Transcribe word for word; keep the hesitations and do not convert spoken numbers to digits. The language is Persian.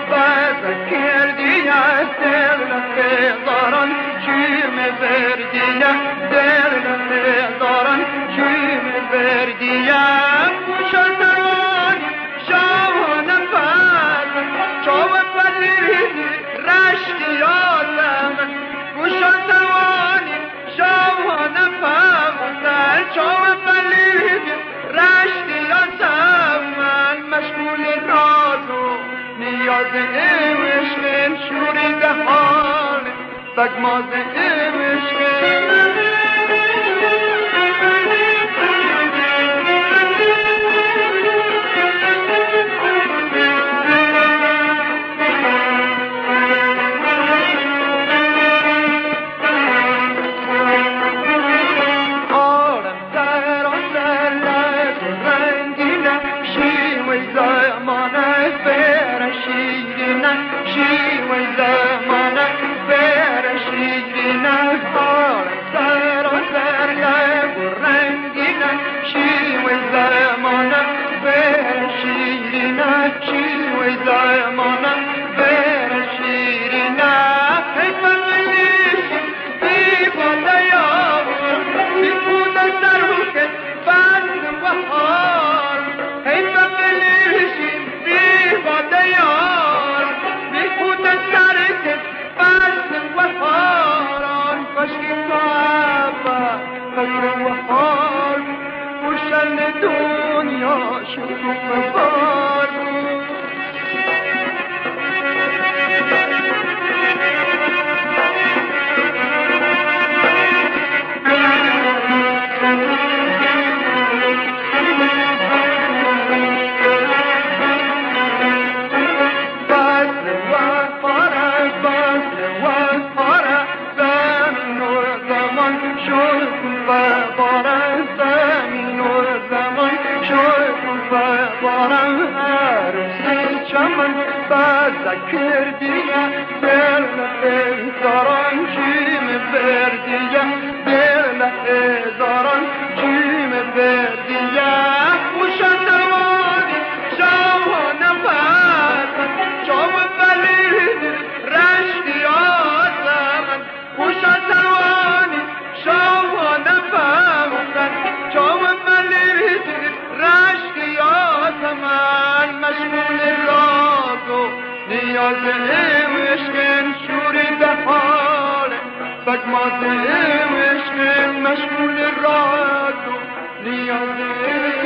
بذکردی از دل هزاران چیم بردی دل هزاران چیم بردی خوشتان شاهان پس چاو پلید رشتی آدم خوشتان شاهان پس چاو پلید رشتی آدم من مشغول راز و نیاز عشق شوریده حال بگماز عشق کردی دل هزاران چیم بردی دل هزاران چیم بردی خوشتوانی شاهان پس چاو بلید رشتی آدم خوشتوانی شاهان پس چاو بلید رشتی آدم مشغول راز و نیاز عشق شوریده حال بگماز عشق مشغول راز و نیاز